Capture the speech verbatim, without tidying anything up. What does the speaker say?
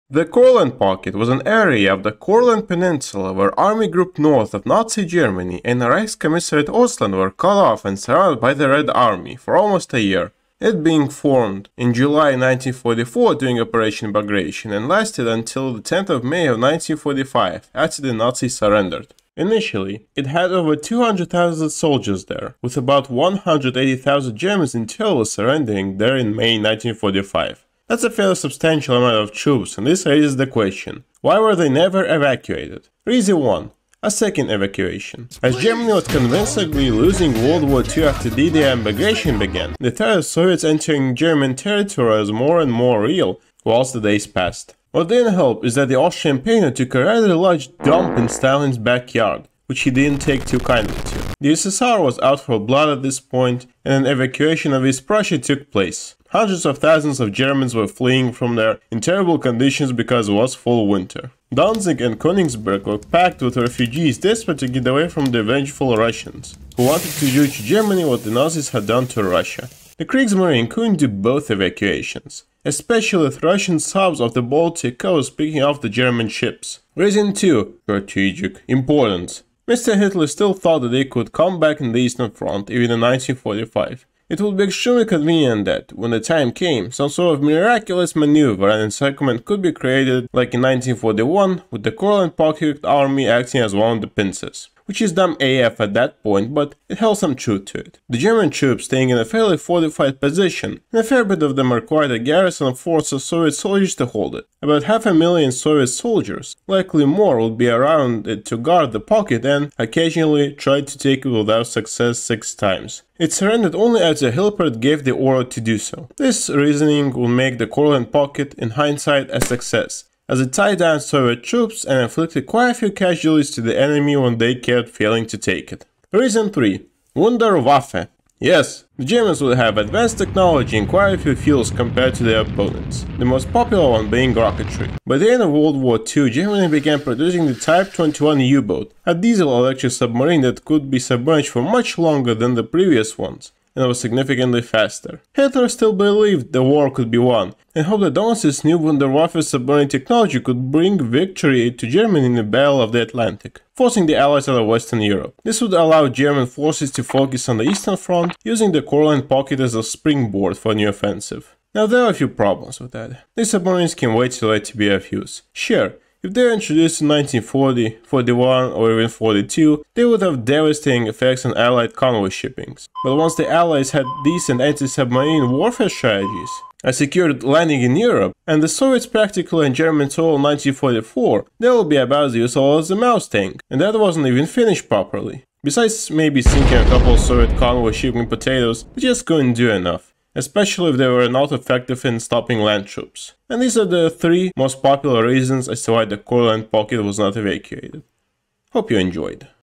The Courland Pocket was an area of the Courland Peninsula where Army Group North of Nazi Germany and the Reichskommissariat Ostland were cut off and surrounded by the Red Army for almost a year, it being formed in July nineteen forty-four during Operation Bagration and lasted until the tenth of May of nineteen forty-five, after the Nazis surrendered. Initially, it had over two hundred thousand soldiers there, with about one hundred eighty thousand Germans in total surrendering there in May nineteen forty-five. That's a fairly substantial amount of troops, and this raises the question, why were they never evacuated? Reason one. A second evacuation. As Germany was convincingly losing World War Two after D-Day and Bagration began, the threat of Soviets entering German territory was more and more real, whilst the days passed. What didn't help is that the Austrian painter took a rather large dump in Stalin's backyard, which he didn't take too kindly to. The U S S R was out for blood at this point, and an evacuation of East Prussia took place. Hundreds of thousands of Germans were fleeing from there in terrible conditions because it was full winter. Danzig and Königsberg were packed with refugees desperate to get away from the vengeful Russians, who wanted to do to Germany what the Nazis had done to Russia. The Kriegsmarine couldn't do both evacuations, especially with Russian subs off the Baltic coast picking off the German ships. Reason two. Strategic importance. Mister Hitler still thought that they could come back in the Eastern Front even in nineteen forty-five. It would be extremely convenient that, when the time came, some sort of miraculous maneuver and encirclement could be created like in nineteen forty-one, with the Courland Pocket Army acting as one of the pincers. Which is dumb A F at that point, but it held some truth to it. The German troops staying in a fairly fortified position, and a fair bit of them required a garrison force of Soviet soldiers to hold it. About half a million Soviet soldiers, likely more, would be around it to guard the pocket and, occasionally, tried to take it without success six times. It surrendered only after Hilpert gave the order to do so. This reasoning will make the Courland Pocket, in hindsight, a success, as it tied down Soviet troops and inflicted quite a few casualties to the enemy when they kept failing to take it. Reason three. Wunderwaffe. Yes, the Germans would have advanced technology in quite a few fields compared to their opponents, the most popular one being rocketry. By the end of World War Two, Germany began producing the Type twenty-one U-boat, a diesel-electric submarine that could be submerged for much longer than the previous ones, and was significantly faster. Hitler still believed the war could be won, and hoped that once his new Wunderwaffe submarine technology could bring victory to Germany in the Battle of the Atlantic, forcing the Allies out of Western Europe. This would allow German forces to focus on the Eastern Front, using the Courland Pocket as a springboard for a new offensive. Now there are a few problems with that. These submarines can wait too late to be of use. Sure, if they were introduced in nineteen forty, forty-one or even forty-two, they would have devastating effects on Allied convoy shippings. But once the Allies had decent anti-submarine warfare strategies, a secured landing in Europe, and the Soviets practically and Germans all in nineteen forty-four, they will be about as useful as the mouse tank, and that wasn't even finished properly. Besides maybe sinking a couple of Soviet convoy shipping potatoes, they just couldn't do enough, especially if they were not effective in stopping land troops. And these are the three most popular reasons as to why the Courland Pocket was not evacuated. Hope you enjoyed.